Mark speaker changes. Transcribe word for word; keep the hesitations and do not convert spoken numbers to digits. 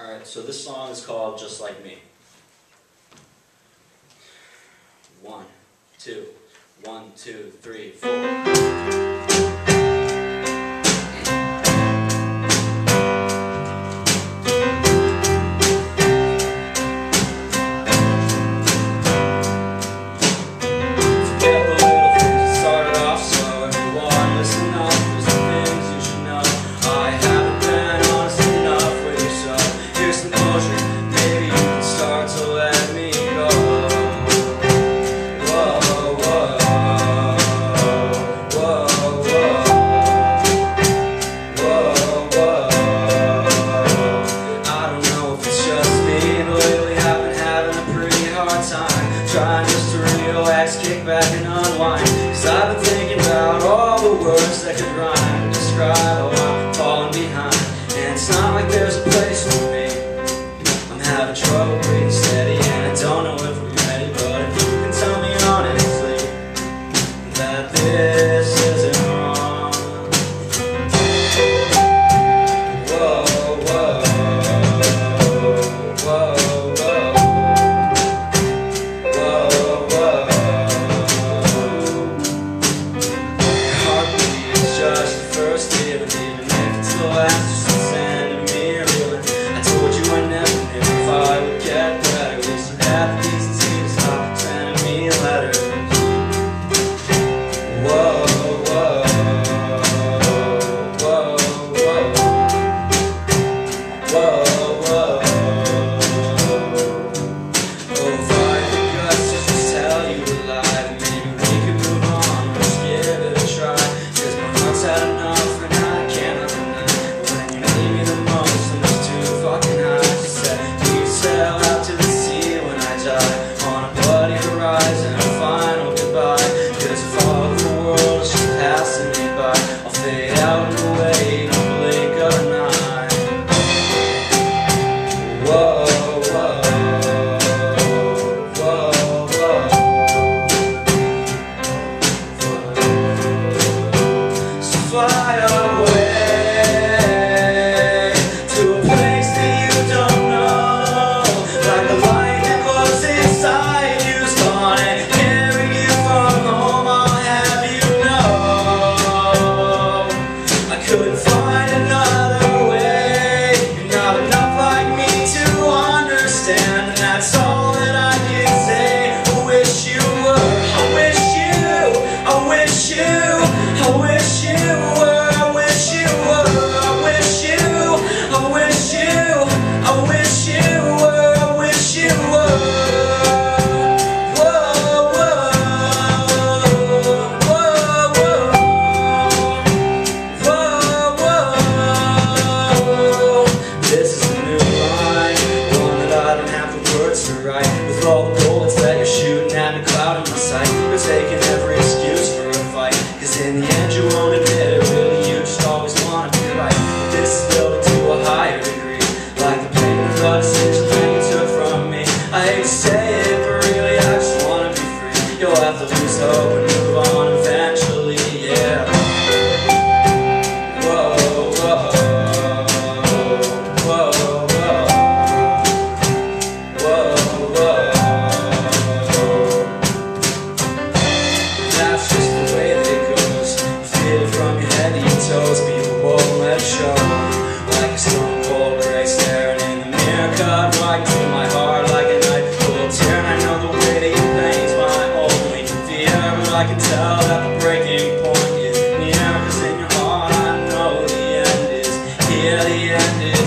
Speaker 1: Alright, so this song is called Just Like Me. One, two, one, two, three, four. Trying just to relax, kick back and unwind, 'cause I've been thinking about all the words that could rhyme to describe how I'm falling behind. And it's not like there's a place for me. I'm having trouble breathing steady, and I don't know if we're ready. But if you can tell me honestly that this isn't wrong. Whoa, whoa, whoa, whoa. Fly away to a place that you don't know, like a light that glows inside you's gonna carry you from home. I'll have you know I couldn't find another way. You're not enough like me to understand, and that's all that I can say. I wish you were, I wish you, I wish you, I wish you with all the bullets that you're shooting at me, clouding my sight. You're taking every excuse for a fight, 'cause in the end you won't admit it. Really, you just always want to be right. This is building to a higher degree, like the pain of the decision that you took from me. I hate to say it, but really I just want to be free. You'll have to lose hope and move on eventually, yeah. Whoa, whoa, whoa, whoa. People won't let it show, like a stone cold gray staring in the mirror, cut right to my heart like a knife full tear. And I know the weight of your pain's my only fear, but I can tell that the breaking point is near, 'cause in your heart I know the end is here, the end is